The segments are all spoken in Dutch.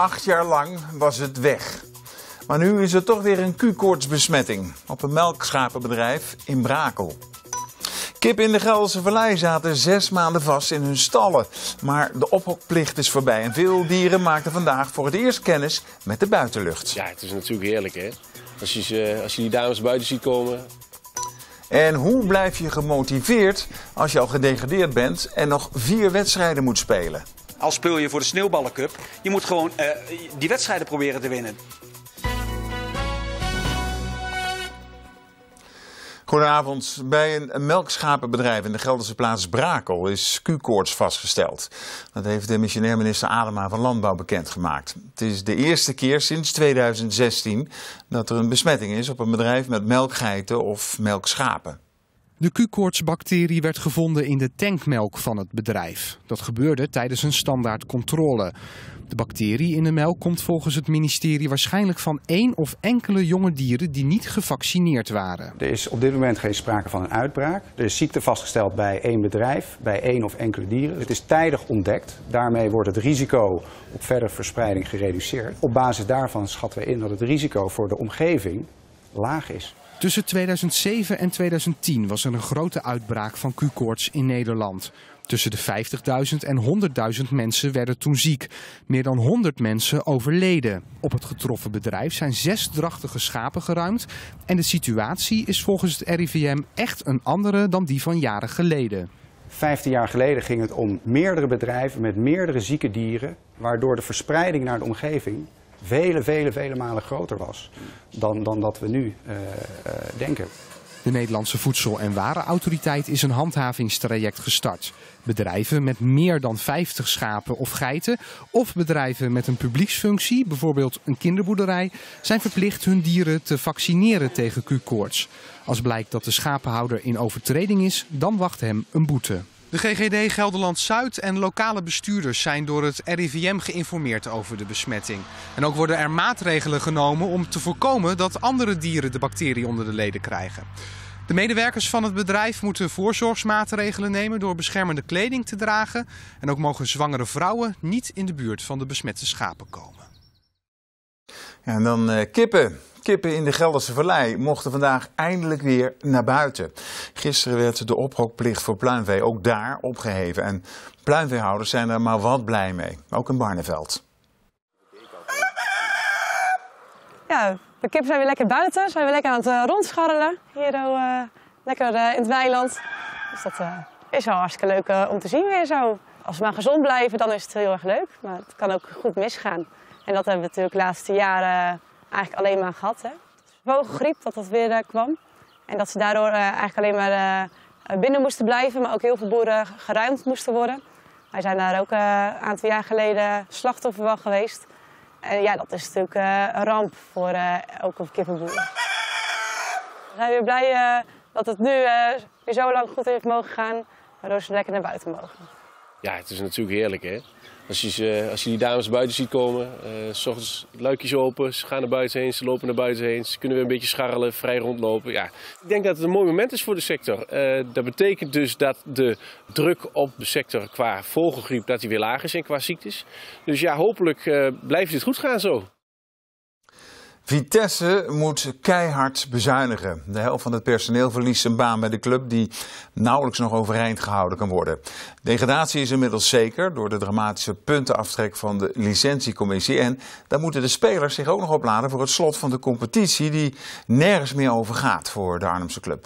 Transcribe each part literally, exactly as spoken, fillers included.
Acht jaar lang was het weg. Maar nu is er toch weer een Q-koortsbesmetting op een melkschapenbedrijf in Brakel. Kippen in de Gelderse Vallei zaten zes maanden vast in hun stallen. Maar de ophokplicht is voorbij en veel dieren maakten vandaag voor het eerst kennis met de buitenlucht. Ja, het is natuurlijk heerlijk, hè. Als je, ze, als je die dames buiten ziet komen. En hoe blijf je gemotiveerd als je al gedegradeerd bent en nog vier wedstrijden moet spelen? Al speel je voor de Sneeuwballencup, je moet gewoon uh, die wedstrijden proberen te winnen. Goedenavond. Bij een melkschapenbedrijf in de Gelderse plaats Brakel is Q-koorts vastgesteld. Dat heeft de missionair minister Adema van Landbouw bekendgemaakt. Het is de eerste keer sinds tweeduizend zestien dat er een besmetting is op een bedrijf met melkgeiten of melkschapen. De Q-koortsbacterie werd gevonden in de tankmelk van het bedrijf. Dat gebeurde tijdens een standaard controle. De bacterie in de melk komt volgens het ministerie waarschijnlijk van één of enkele jonge dieren die niet gevaccineerd waren. Er is op dit moment geen sprake van een uitbraak. Er is ziekte vastgesteld bij één bedrijf, bij één of enkele dieren. Het is tijdig ontdekt. Daarmee wordt het risico op verdere verspreiding gereduceerd. Op basis daarvan schatten we in dat het risico voor de omgeving laag is. Tussen tweeduizend zeven en tweeduizend tien was er een grote uitbraak van Q-koorts in Nederland. Tussen de vijftigduizend en honderdduizend mensen werden toen ziek. Meer dan honderd mensen overleden. Op het getroffen bedrijf zijn zes drachtige schapen geruimd. En de situatie is volgens het R I V M echt een andere dan die van jaren geleden. Vijftien jaar geleden ging het om meerdere bedrijven met meerdere zieke dieren, waardoor de verspreiding naar de omgeving vele, vele, vele malen groter was dan, dan dat we nu uh, uh, denken. De Nederlandse Voedsel- en Warenautoriteit is een handhavingstraject gestart. Bedrijven met meer dan vijftig schapen of geiten of bedrijven met een publieksfunctie, bijvoorbeeld een kinderboerderij, zijn verplicht hun dieren te vaccineren tegen Q-koorts. Als blijkt dat de schapenhouder in overtreding is, dan wacht hem een boete. De G G D Gelderland-Zuid en lokale bestuurders zijn door het R I V M geïnformeerd over de besmetting. En ook worden er maatregelen genomen om te voorkomen dat andere dieren de bacterie onder de leden krijgen. De medewerkers van het bedrijf moeten voorzorgsmaatregelen nemen door beschermende kleding te dragen. En ook mogen zwangere vrouwen niet in de buurt van de besmette schapen komen. Ja, en dan uh, kippen. Kippen in de Gelderse Vallei mochten vandaag eindelijk weer naar buiten. Gisteren werd de ophokplicht voor pluimvee ook daar opgeheven. En pluimveehouders zijn er maar wat blij mee. Ook in Barneveld. Ja, de kippen zijn weer lekker buiten. Ze zijn weer lekker aan het uh, rondscharrelen. Hier uh, lekker uh, in het weiland. Dus dat uh, is wel hartstikke leuk uh, om te zien weer zo. Als we maar gezond blijven, dan is het heel erg leuk. Maar het kan ook goed misgaan. En dat hebben we natuurlijk de laatste jaren eigenlijk alleen maar gehad. Hè. Vogelgriep, dat dat weer uh, kwam. En dat ze daardoor uh, eigenlijk alleen maar uh, binnen moesten blijven, maar ook heel veel boeren geruimd moesten worden. Wij zijn daar ook uh, een aantal jaar geleden slachtoffer van geweest. En ja, dat is natuurlijk uh, een ramp voor uh, ook een kippenboer. We zijn weer blij uh, dat het nu uh, weer zo lang goed heeft mogen gaan, waardoor ze lekker naar buiten mogen. Ja, het is natuurlijk heerlijk, hè. Als je, ze, als je die dames buiten ziet komen, uh, 's ochtends luikjes open, ze gaan naar buiten heen, ze lopen naar buiten heen, ze kunnen weer een beetje scharrelen, vrij rondlopen. Ja, ik denk dat het een mooi moment is voor de sector. Uh, dat betekent dus dat de druk op de sector qua vogelgriep dat die weer laag is en qua ziektes. Dus ja, hopelijk uh, blijft dit goed gaan zo. Vitesse moet keihard bezuinigen. De helft van het personeel verliest zijn baan bij de club die nauwelijks nog overeind gehouden kan worden. Degradatie is inmiddels zeker door de dramatische puntenaftrek van de licentiecommissie. En daar moeten de spelers zich ook nog opladen voor het slot van de competitie die nergens meer over gaat voor de Arnhemse club.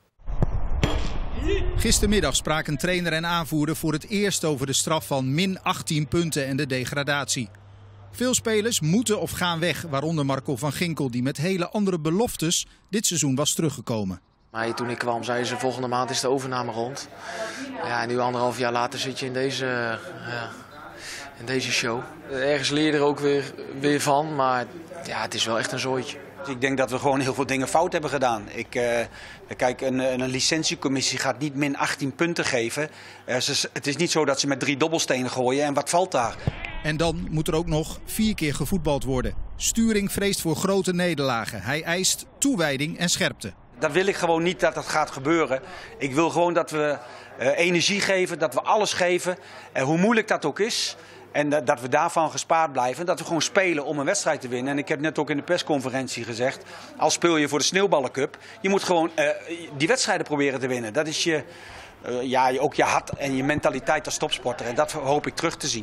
Gistermiddag spraken trainer en aanvoerder voor het eerst over de straf van min achttien punten en de degradatie. Veel spelers moeten of gaan weg, waaronder Marco van Ginkel, die met hele andere beloftes dit seizoen was teruggekomen. Maar toen ik kwam zeiden ze volgende maand is de overname rond. Ja, en nu anderhalf jaar later zit je in deze, ja, in deze show. Ergens leer je er ook weer, weer van, maar ja, het is wel echt een zooitje. Ik denk dat we gewoon heel veel dingen fout hebben gedaan. Ik, uh, kijk, een, een licentiecommissie gaat niet min achttien punten geven. Uh, ze, het is niet zo dat ze met drie dobbelstenen gooien en wat valt daar? En dan moet er ook nog vier keer gevoetbald worden. Sturing vreest voor grote nederlagen. Hij eist toewijding en scherpte. Dat wil ik gewoon niet dat dat gaat gebeuren. Ik wil gewoon dat we uh, energie geven, dat we alles geven. Uh, hoe moeilijk dat ook is. En dat, dat we daarvan gespaard blijven. Dat we gewoon spelen om een wedstrijd te winnen. En ik heb net ook in de persconferentie gezegd. Al speel je voor de Sneeuwballencup. Je moet gewoon uh, die wedstrijden proberen te winnen. Dat is je, uh, ja, ook je hart en je mentaliteit als topsporter. En dat hoop ik terug te zien.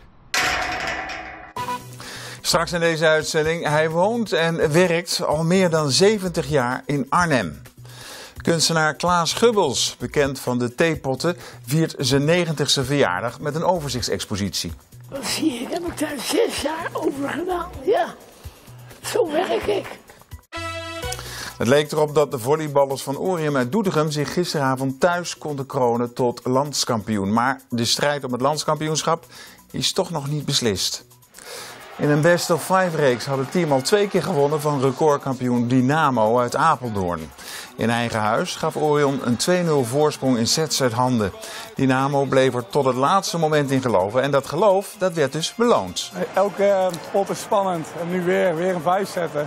Straks in deze uitzending. Hij woont en werkt al meer dan zeventig jaar in Arnhem. Kunstenaar Klaas Gubbels, bekend van de theepotten, viert zijn negentigste verjaardag met een overzichtsexpositie. Wat zie ik, heb ik daar zes jaar over gedaan. Ja, zo werk ik. Het leek erop dat de volleyballers van Orium uit Doetinchem zich gisteravond thuis konden kronen tot landskampioen. Maar de strijd om het landskampioenschap is toch nog niet beslist. In een best of five reeks had het team al twee keer gewonnen van recordkampioen Dynamo uit Apeldoorn. In eigen huis gaf Orion een twee nul voorsprong in sets uit handen. Dynamo bleef er tot het laatste moment in geloven en dat geloof dat werd dus beloond. Elke pot is spannend en nu weer, weer een vijf zetten.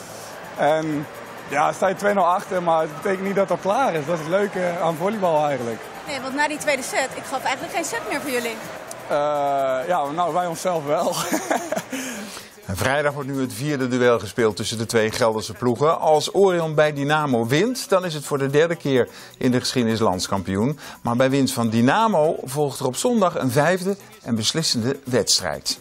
En ja, sta je twee nul achter, maar het betekent niet dat het al klaar is. Dat is het leuke aan volleybal eigenlijk. Nee, want na die tweede set, ik gaf eigenlijk geen set meer voor jullie. Uh, ja, nou wij onszelf wel. En vrijdag wordt nu het vierde duel gespeeld tussen de twee Gelderse ploegen. Als Orion bij Dynamo wint, dan is het voor de derde keer in de geschiedenis landskampioen. Maar bij winst van Dynamo volgt er op zondag een vijfde en beslissende wedstrijd.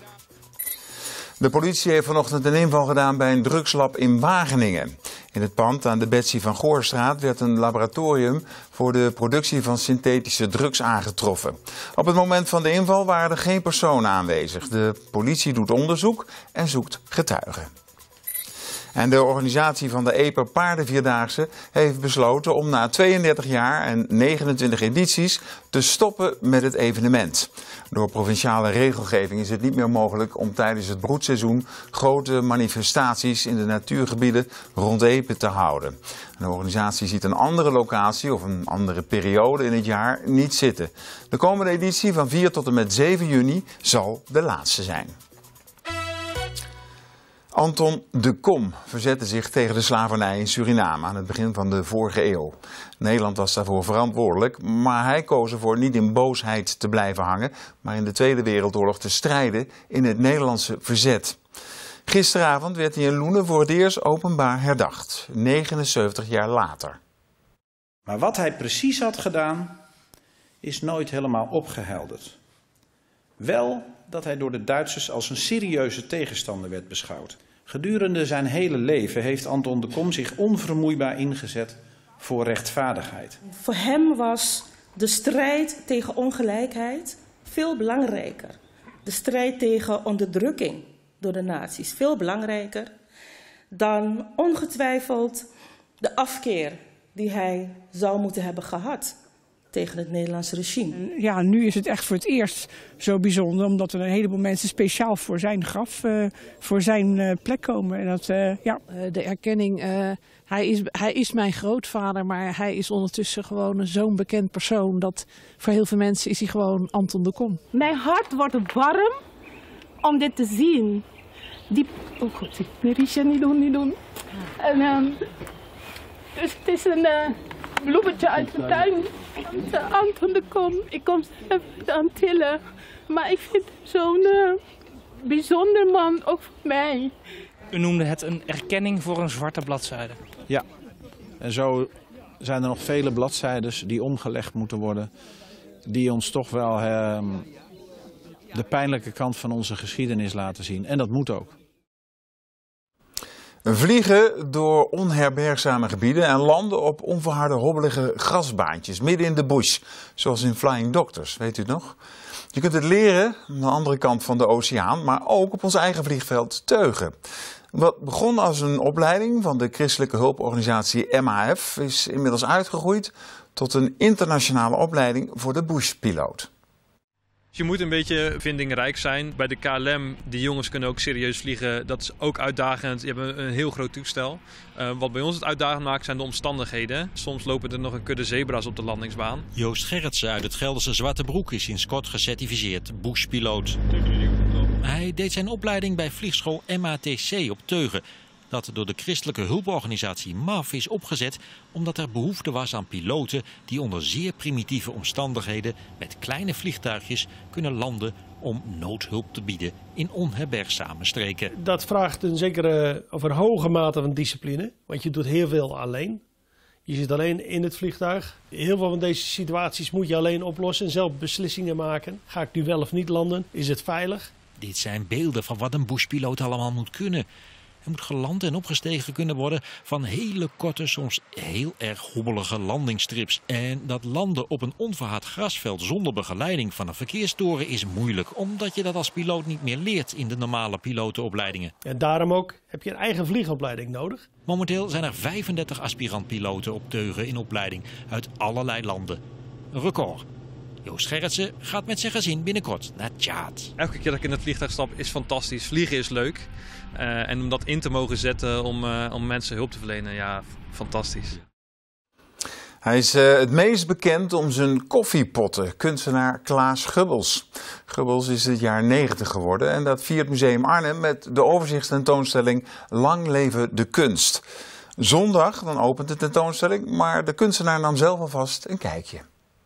De politie heeft vanochtend een inval gedaan bij een drugslab in Wageningen. In het pand aan de Betsy van Goorstraat werd een laboratorium voor de productie van synthetische drugs aangetroffen. Op het moment van de inval waren er geen personen aanwezig. De politie doet onderzoek en zoekt getuigen. En de organisatie van de Eper Paardenvierdaagse heeft besloten om na tweeëndertig jaar en negenentwintig edities te stoppen met het evenement. Door provinciale regelgeving is het niet meer mogelijk om tijdens het broedseizoen grote manifestaties in de natuurgebieden rond Epe te houden. De organisatie ziet een andere locatie of een andere periode in het jaar niet zitten. De komende editie van vier tot en met zeven juni zal de laatste zijn. Anton de Kom verzette zich tegen de slavernij in Suriname aan het begin van de vorige eeuw. Nederland was daarvoor verantwoordelijk, maar hij koos ervoor niet in boosheid te blijven hangen, maar in de Tweede Wereldoorlog te strijden in het Nederlandse verzet. Gisteravond werd hij in Loenen voor het eerst openbaar herdacht, negenenzeventig jaar later. Maar wat hij precies had gedaan, is nooit helemaal opgehelderd. Wel dat hij door de Duitsers als een serieuze tegenstander werd beschouwd. Gedurende zijn hele leven heeft Anton de Kom zich onvermoeibaar ingezet voor rechtvaardigheid. Voor hem was de strijd tegen ongelijkheid veel belangrijker. De strijd tegen onderdrukking door de nazi's veel belangrijker dan ongetwijfeld de afkeer die hij zou moeten hebben gehad tegen het Nederlandse regime. Ja, nu is het echt voor het eerst zo bijzonder, omdat er een heleboel mensen speciaal voor zijn graf, uh, voor zijn uh, plek komen. En dat, uh, ja. uh, de erkenning, uh, hij, is, hij is mijn grootvader, maar hij is ondertussen gewoon zo'n bekend persoon dat voor heel veel mensen is hij gewoon Anton de Kom. Mijn hart wordt warm om dit te zien. Die, oh god, ik moet Richard niet doen, niet doen. En, um, dus het is een uh, bloemetje uit de tuin. Anton de Kom, ik kom zelf uit de Antillen, maar ik vind hem zo'n uh, bijzonder man, ook voor mij. U noemde het een erkenning voor een zwarte bladzijde. Ja, en zo zijn er nog vele bladzijdes die omgelegd moeten worden, die ons toch wel uh, de pijnlijke kant van onze geschiedenis laten zien. En dat moet ook. Vliegen door onherbergzame gebieden en landen op onverharde hobbelige grasbaantjes midden in de bush, zoals in Flying Doctors, weet u het nog? Je kunt het leren aan de andere kant van de oceaan, maar ook op ons eigen vliegveld Teugen. Wat begon als een opleiding van de christelijke hulporganisatie M A F is inmiddels uitgegroeid tot een internationale opleiding voor de bushpiloot. Je moet een beetje vindingrijk zijn. Bij de K L M, die jongens kunnen ook serieus vliegen. Dat is ook uitdagend. Je hebt een, een heel groot toestel. Uh, wat bij ons het uitdagend maakt zijn de omstandigheden. Soms lopen er nog een kudde zebra's op de landingsbaan. Joost Gerritsen uit het Gelderse Zwartebroek is sinds kort gecertificeerd bushpiloot. Hij deed zijn opleiding bij vliegschool M A T C op Teugen. Dat door de christelijke hulporganisatie M A F is opgezet omdat er behoefte was aan piloten die onder zeer primitieve omstandigheden met kleine vliegtuigjes kunnen landen om noodhulp te bieden in onherbergzame streken. Dat vraagt een zekere of een hoge mate van discipline, want je doet heel veel alleen. Je zit alleen in het vliegtuig. Heel veel van deze situaties moet je alleen oplossen en zelf beslissingen maken. Ga ik nu wel of niet landen? Is het veilig? Dit zijn beelden van wat een bushpiloot allemaal moet kunnen. Er moet geland en opgestegen kunnen worden van hele korte, soms heel erg hobbelige landingsstrips. En dat landen op een onverhard grasveld zonder begeleiding van een verkeerstoren is moeilijk. Omdat je dat als piloot niet meer leert in de normale pilotenopleidingen. En daarom ook heb je een eigen vliegopleiding nodig. Momenteel zijn er vijfendertig aspirant-piloten op teugen in opleiding uit allerlei landen. Een record. Joost Gerritsen gaat met zijn gezin binnenkort naar Tjaad. Elke keer dat ik in het vliegtuig stap is fantastisch. Vliegen is leuk. Uh, en om dat in te mogen zetten om, uh, om mensen hulp te verlenen, ja, fantastisch. Hij is uh, het meest bekend om zijn koffiepotten, kunstenaar Klaas Gubbels. Gubbels is dit jaar negentig geworden en dat viert Museum Arnhem met de overzichtstentoonstelling Lang leven de kunst. Zondag dan opent de tentoonstelling, maar de kunstenaar nam zelf alvast een kijkje.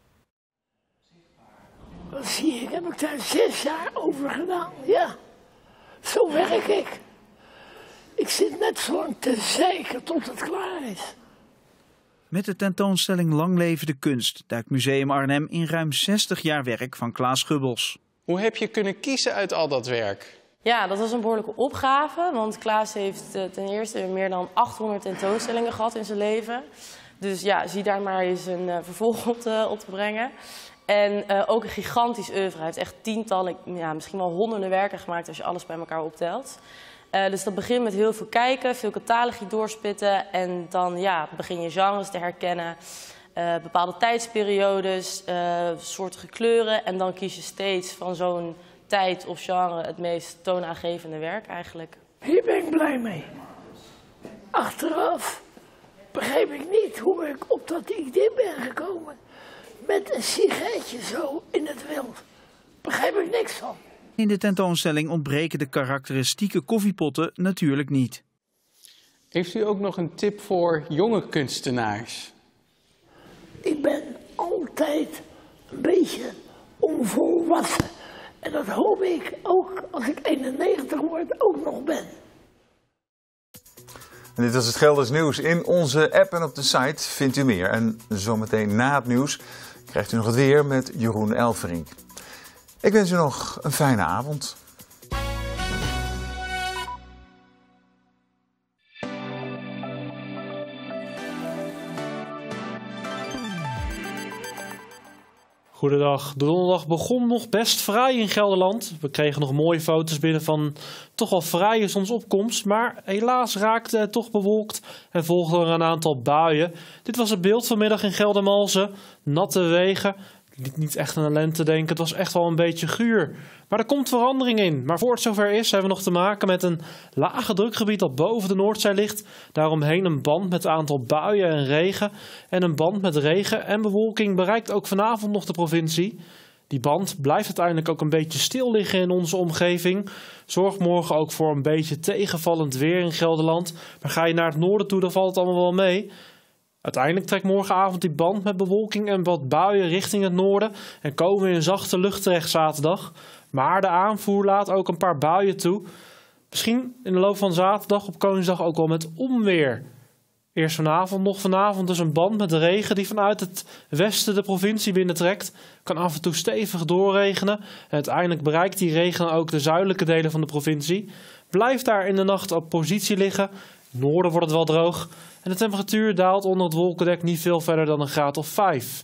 Wat zie ik, heb ik daar zes jaar over gedaan, ja. Zo werk ik. Ik zit net zo lang te zeiken tot het klaar is. Met de tentoonstelling Lang leven de kunst duikt Museum Arnhem in ruim zestig jaar werk van Klaas Gubbels. Hoe heb je kunnen kiezen uit al dat werk? Ja, dat was een behoorlijke opgave, want Klaas heeft ten eerste meer dan achthonderd tentoonstellingen gehad in zijn leven. Dus ja, zie daar maar eens een uh, vervolg op te, op te brengen. En uh, ook een gigantisch oeuvre. Hij heeft echt tientallen, ja, misschien wel honderden werken gemaakt als je alles bij elkaar optelt. Uh, dus dat begint met heel veel kijken, veel catalogie doorspitten. En dan ja, begin je genres te herkennen, uh, bepaalde tijdsperiodes, uh, soortige kleuren. En dan kies je steeds van zo'n tijd of genre het meest toonaangevende werk eigenlijk. Hier ben ik blij mee. Achteraf begreep ik niet hoe ik op dat idee ben gekomen. Met een sigaretje zo in het wild. Begrijp ik niks van. In de tentoonstelling ontbreken de karakteristieke koffiepotten natuurlijk niet. Heeft u ook nog een tip voor jonge kunstenaars? Ik ben altijd een beetje onvolwassen. En dat hoop ik ook als ik eenennegentig word ook nog ben. En dit was het Gelders nieuws. In onze app en op de site vindt u meer. En zometeen na het nieuws krijgt u nog het weer met Jeroen Elverink. Ik wens u nog een fijne avond. Goedendag. De donderdag begon nog best fraai in Gelderland. We kregen nog mooie foto's binnen van toch wel fraaie zonsopkomst. Maar helaas raakte het toch bewolkt en volgden er een aantal buien. Dit was het beeld vanmiddag in Geldermalsen. Natte wegen. Liet niet echt aan de lente denken. Het was echt wel een beetje guur. Maar er komt verandering in. Maar voor het zover is, hebben we nog te maken met een lage drukgebied dat boven de Noordzee ligt. Daaromheen een band met een aantal buien en regen. En een band met regen en bewolking bereikt ook vanavond nog de provincie. Die band blijft uiteindelijk ook een beetje stil liggen in onze omgeving. Zorgt morgen ook voor een beetje tegenvallend weer in Gelderland. Maar ga je naar het noorden toe, dan valt het allemaal wel mee. Uiteindelijk trekt morgenavond die band met bewolking en wat buien richting het noorden en komen we in zachte lucht terecht zaterdag. Maar de aanvoer laat ook een paar buien toe. Misschien in de loop van zaterdag op Koningsdag ook wel met onweer. Eerst vanavond, nog vanavond dus een band met regen die vanuit het westen de provincie binnentrekt. Kan af en toe stevig doorregenen. En uiteindelijk bereikt die regen ook de zuidelijke delen van de provincie. Blijft daar in de nacht op positie liggen. In het noorden wordt het wel droog. En de temperatuur daalt onder het wolkendek niet veel verder dan een graad of vijf.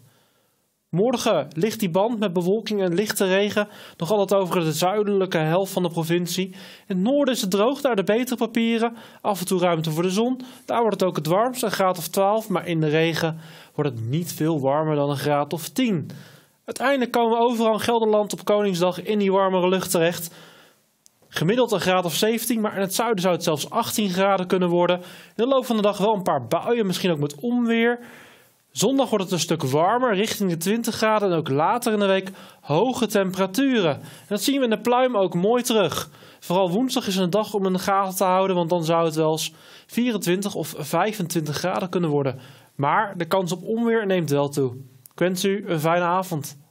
Morgen ligt die band met bewolking en lichte regen nog altijd over de zuidelijke helft van de provincie. In het noorden is het droog, daar de betere papieren. Af en toe ruimte voor de zon. Daar wordt het ook het warmst, een graad of twaalf. Maar in de regen wordt het niet veel warmer dan een graad of tien. Uiteindelijk komen we overal in Gelderland op Koningsdag in die warmere lucht terecht. Gemiddeld een graad of zeventien, maar in het zuiden zou het zelfs achttien graden kunnen worden. In de loop van de dag wel een paar buien, misschien ook met onweer. Zondag wordt het een stuk warmer, richting de twintig graden en ook later in de week hoge temperaturen. En dat zien we in de pluim ook mooi terug. Vooral woensdag is een dag om in de gaten te houden, want dan zou het wel eens vierentwintig of vijfentwintig graden kunnen worden. Maar de kans op onweer neemt wel toe. Ik wens u een fijne avond.